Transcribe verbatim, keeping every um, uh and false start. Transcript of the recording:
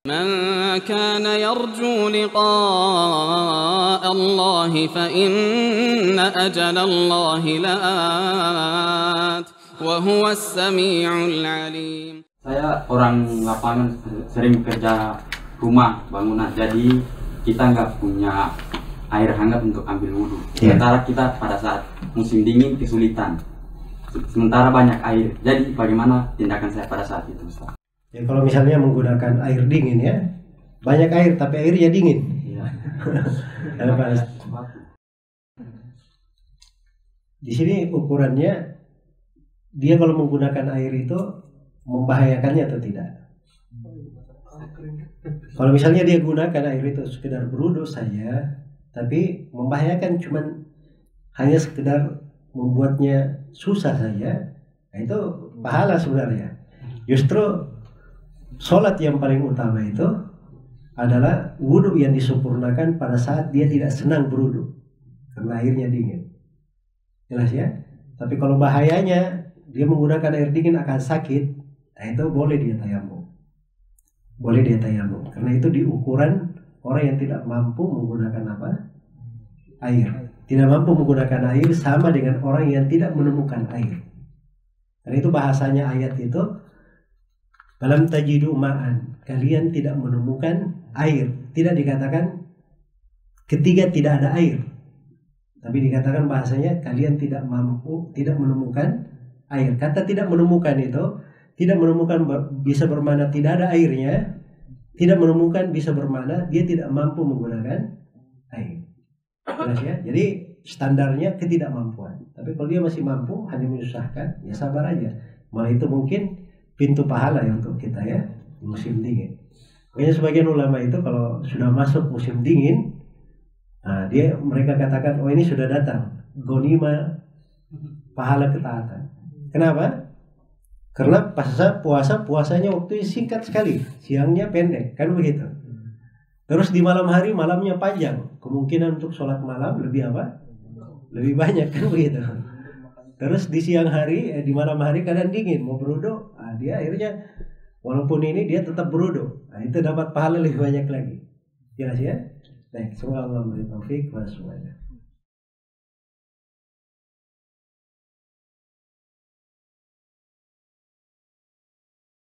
من كان يرجو لقاء الله فإن أجل الله لآت وهو السميع العليم. Saya orang lapangan, sering kerja rumah bangunan, jadi kita nggak punya air hangat untuk ambil wudhu. Sementara kita pada saat musim dingin kesulitan, sementara banyak air. Jadi bagaimana tindakan saya pada saat itu, Ustaz? Ya, kalau misalnya menggunakan air dingin ya, banyak air tapi airnya dingin. Iya. Di sini ukurannya, dia kalau menggunakan air itu membahayakannya atau tidak. Kalau misalnya dia gunakan air itu sekedar berwudu saja, tapi membahayakan cuman hanya sekedar membuatnya susah saja, nah itu pahala sebenarnya. Justru sholat yang paling utama itu adalah wudu yang disempurnakan pada saat dia tidak senang berwudu karena airnya dingin. Jelas ya? Tapi kalau bahayanya dia menggunakan air dingin akan sakit, nah itu boleh dia tayamum. Boleh dia tayamum. Karena itu di ukuran orang yang tidak mampu menggunakan apa? Air. Tidak mampu menggunakan air sama dengan orang yang tidak menemukan air. Karena itu bahasanya ayat itu, dalam tajidu ma'an, kalian tidak menemukan air. Tidak dikatakan ketiga tidak ada air, tapi dikatakan bahasanya kalian tidak mampu, tidak menemukan air. Kata tidak menemukan itu, tidak menemukan bisa bermakna tidak ada airnya, tidak menemukan bisa bermakna dia tidak mampu menggunakan air. Jelas ya? Jadi standarnya ketidakmampuan. Tapi kalau dia masih mampu, hanya menyusahkan, ya sabar aja. Malah itu mungkin pintu pahala ya untuk kita ya, musim dingin. Makanya sebagian ulama itu kalau sudah masuk musim dingin, nah dia mereka katakan, oh ini sudah datang ghanimah pahala ketaatan. Kenapa? Karena pas puasa puasanya waktu singkat sekali, siangnya pendek, kan begitu. Terus di malam hari malamnya panjang, kemungkinan untuk sholat malam lebih apa? Lebih banyak, kan begitu. Terus di siang hari, eh, di malam hari kadang dingin, mau berwudu, nah, dia akhirnya walaupun ini dia tetap berwudu, nah, itu dapat pahala lebih banyak lagi. Jelas ya? Baik, semoga Allah memberi taufik kepada semuanya.